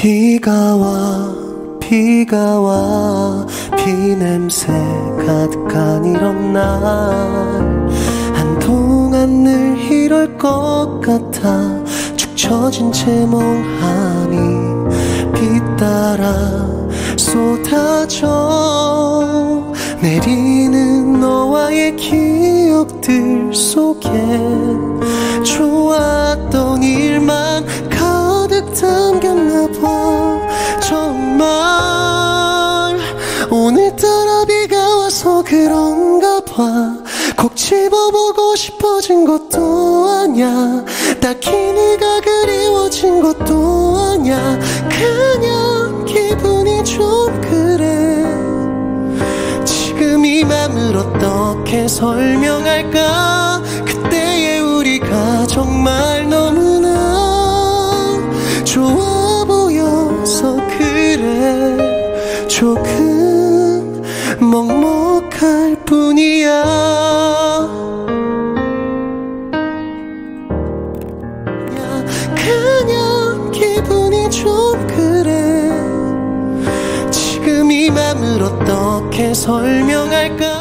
비가 와 비냄새 가득한 이런 날 한동안 늘 이럴 것 같아 축 처진 채 멍하니 비 따라 쏟아져 내리는 너와의 기억들 속에 좋았던 일만 가득 담겼나 봐. 정말 오늘따라 비가 와서 그런가 봐. 꼭 집어보고 싶어진 것도 아냐, 딱히 네가 그리워진 것도 아냐. 그냥 기분이 좀 그래. 지금 이 맘을 어떻게 설명할까. 그때의 우리가 정말 너무나 좋아 보여서 그래. 조금 먹먹할 뿐이야. 그냥 기분이 좀 그래. 지금 이 맘을 어떻게 설명할까.